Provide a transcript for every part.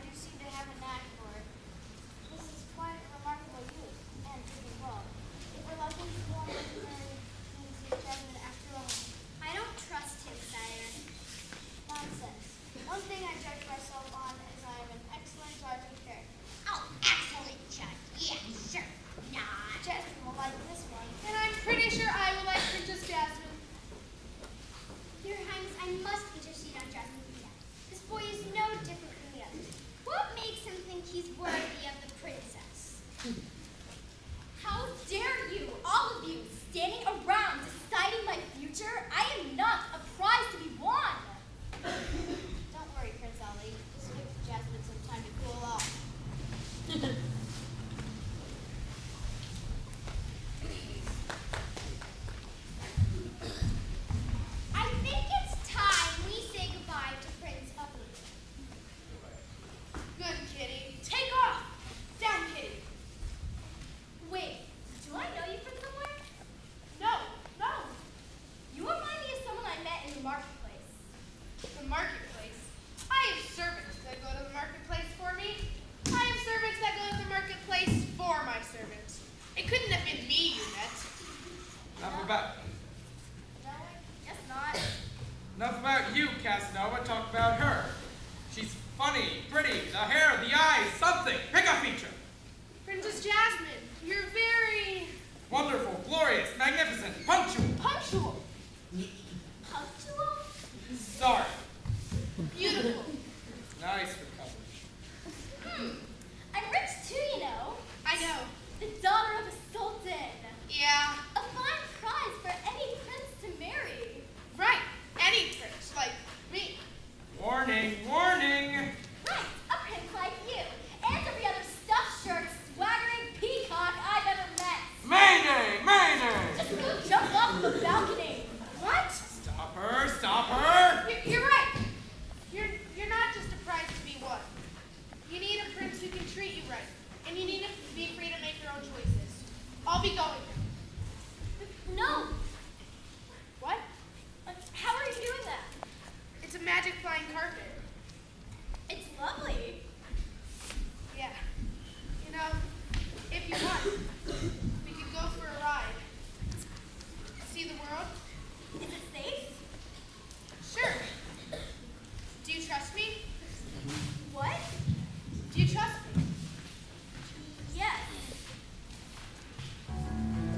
you seem to have a knack for it. This is quite a remarkable youth, and doing well. If we're lucky, you won't marry Quincy Jasmine after all. I don't trust him, sire. Nonsense. One thing I judge myself on is I am an excellent judge of character. Oh, excellent judge. Yeah, sure. Nah. Jasmine will like this one. And I'm pretty sure I will like Princess Jasmine. Your Highness, I must intercede on Jasmine Vita. This boy is no different from the others. What makes him think he's worthy of the princess? How dare you, all of you, standing around deciding my future? I am not a prize to be won. Don't worry, Prince Ali. Just give Jasmine some time to cool off. I think it's time we say goodbye to Prince Ali. Good, Kitty. Take off. Down, Kitty. Wait, do I know you from somewhere? No. You remind me of someone I met in the marketplace. The marketplace. I have servants that go to the marketplace for me. I have servants that go to the marketplace for my servants. It couldn't have been me you met. Enough about No, I guess not. enough about you, Casanova. Talk about her. She's funny, pretty, the hair, the eyes, something. Pick a feature. Princess Jasmine, you're very Wonderful, glorious, magnificent, punctual. punctual, Punctual? Sorry. beautiful. Nice for coverage. I'm rich too, you know. I know. The daughter of a sultan. Yeah, A fine prize for any prince to marry. right. Any prince, like me. Warning, warning. Right, a prince like you. And every other stuffed shirt, swaggering peacock I've ever met. Mayday, mayday. Just go jump off the balcony. What? Stop her, stop her. You're right. You're not just a prize to be won. You need a prince who can treat you right, and you need to be free to make your own choices. I'll be going. No. What? How are you doing that? It's a magic flying carpet. It's lovely. Yeah. You know, if you want, we could go for a ride. See the world? Is it safe? Sure. Do you trust me? What? Do you trust me? Yes.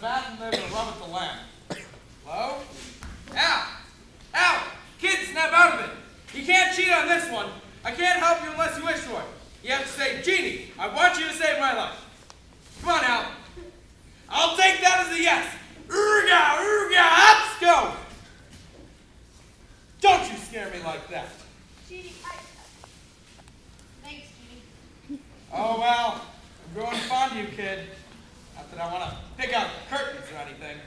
bat and there's a rub at the lamp. Hello? Out! Out! Kid, snap out of it! You can't cheat on this one. I can't help you unless you wish for it. You have to say, Jeannie, I want you to save my life. Come on, Al. I'll take that as a yes. Urga, urga, let's go! Don't you scare me like that. Jeannie, Thanks, Jeannie. Oh, well, I'm growing fond of you, kid. Not that I want to pick out curtains or anything.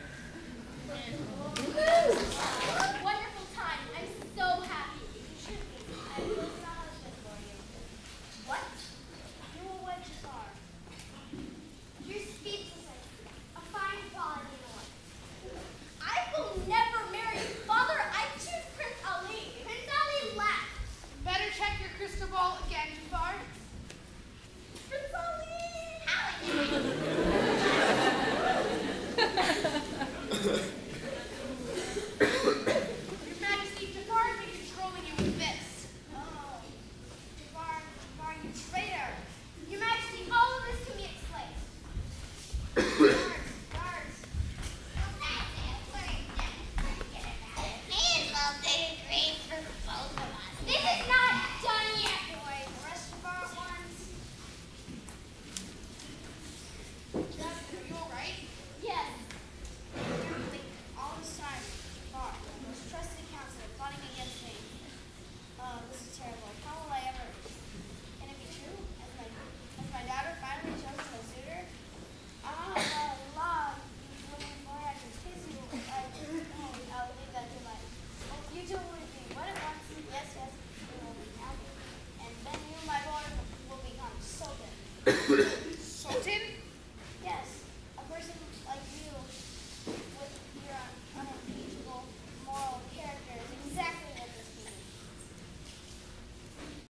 Wonderful time. I'm so happy. You should be. I will promise this for you. What? You will wed Jafar. Your speech is a fine quality in a wife. I will never marry you. Father, I choose Prince Ali. Prince Ali laughed. Better check your crystal ball again, Jafar. Prince Ali! Your Majesty, Jafar has been controlling you with this. Oh, Jafar, you traitor. Your Majesty, all of this can be explained. Guards. This is not done yet, boys. Arrest Jafar at once. Jasmine, are you alright? Yes. All this time, Jafar, the most trusted counselor, plotting against me. Oh, this is terrible. How will I ever? Can it be true? Has my daughter finally chosen a suitor? Ah, Allah, you willing boy, I can kiss you. I'll leave that to my. Oh, you two will be wed at once. Yes, we will be happy. And then you, my boy, will become so good.